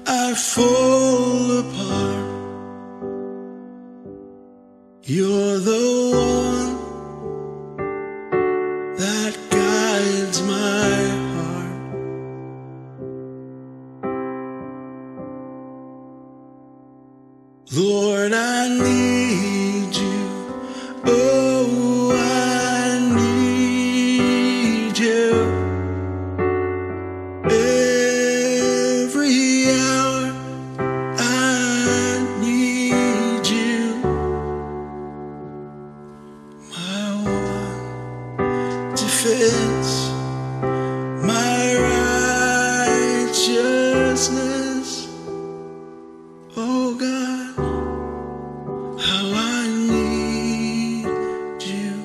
I fall apart. You're the one that guides my heart. Lord, I need you. Oh, I need you. Every hour I need you. My one defense, my righteousness. Oh God, how I need you.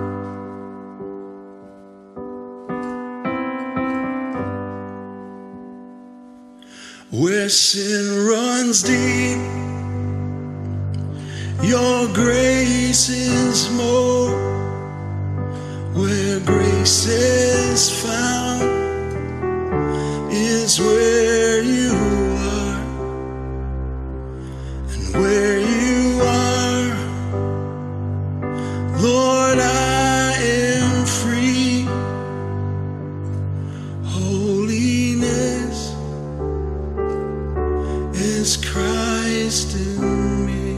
Where sin runs deep, your grace is more. Where grace is found is where you are. And where you are, Lord, I am free. Holiness is Christ in me.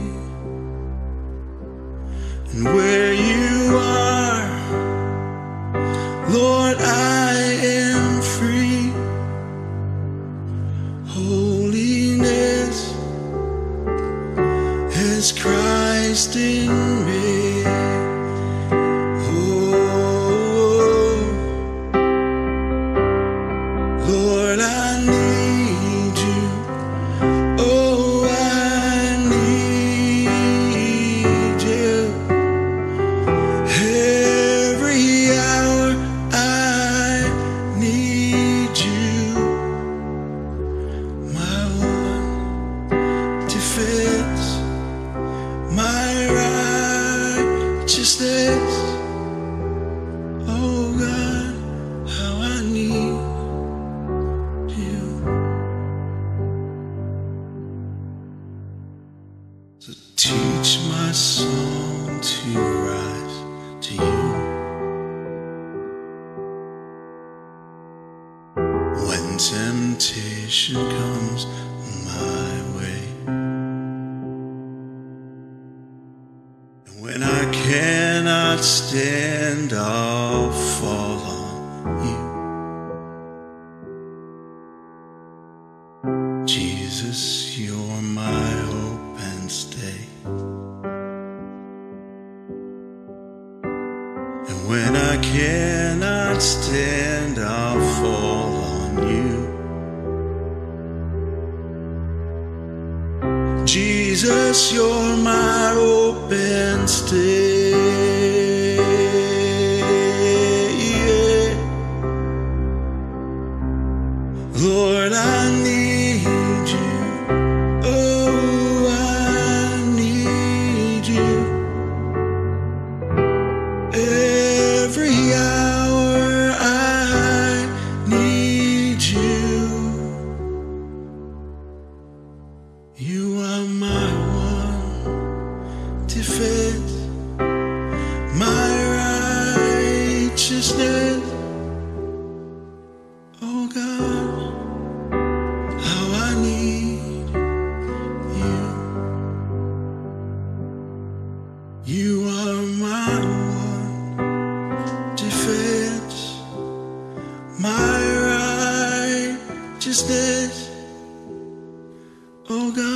And where you are, Lord, I am free. Holiness is Christ in me. Oh, Lord, I need you. Oh, I need you. Every hour I need you. My one defense, my righteousness. Oh God, how I need you. So teach my song to rise to you. When temptation comes my way, and when I cannot stand, I'll fall on you. Jesus, you're my hope and stay. And when I cannot stand, I'll fall on you. Jesus, you're my hope and stay. Lord, I need you. Oh, I need you. Every hour I need you. You are my one defense, my righteousness. Oh God, how I need you. You are my one defense, my righteousness. Oh God.